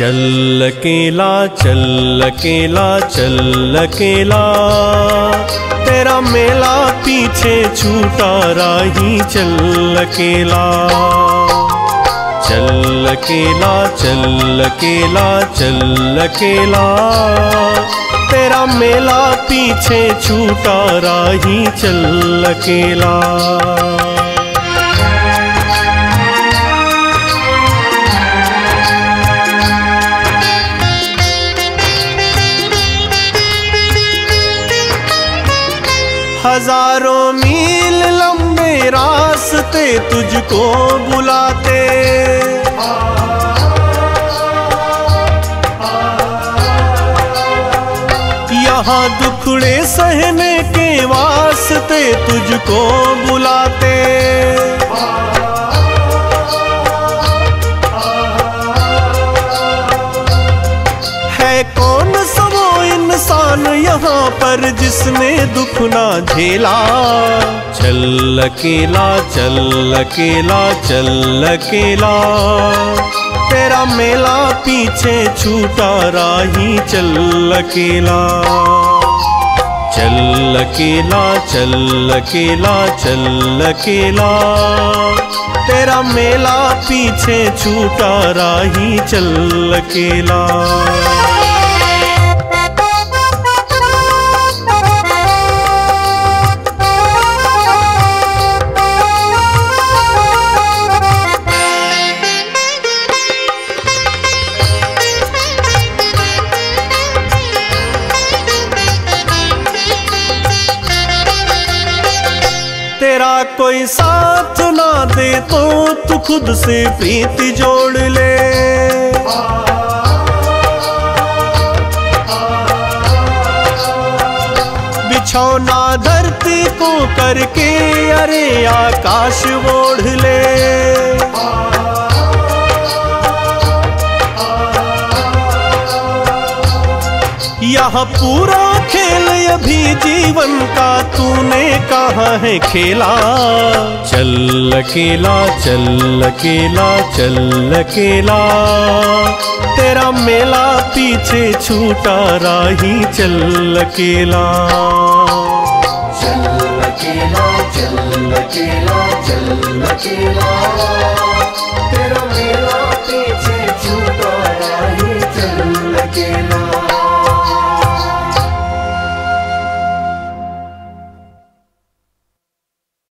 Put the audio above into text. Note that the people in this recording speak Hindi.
चल अकेला चल अकेला चल अकेला, तेरा मेला पीछे छूटा राही चल अकेला। चल अकेला चल अकेला चल अकेला, तेरा मेला पीछे छूटा राही चल अकेला। हजारों मील लंबे रास्ते तुझको बुलाते, यहाँ दुखड़े सहने के वास्ते तुझको बुलाते। है कौन सा वो इंसान यहाँ पर जिसने दुख ना झेला। चल अकेला चल अकेला चल अकेला, तेरा मेला पीछे छूटा राही चल अकेला। चल अकेला चल अकेला चल अकेला, तेरा मेला पीछे छूटा राही चल अकेला। तेरा कोई साथ ना दे तो तू खुद से प्रीति जोड़ ले। बिछौना धरती को करके अरे आकाश ओढ़ ले। यह पूरा खेल अभी जीवन का तूने कहाँ है खेला। चल अकेला चल अकेला चल अकेला, तेरा मेला पीछे छूटा राही चल अकेला। चल अकेला चल अकेला चल अकेला,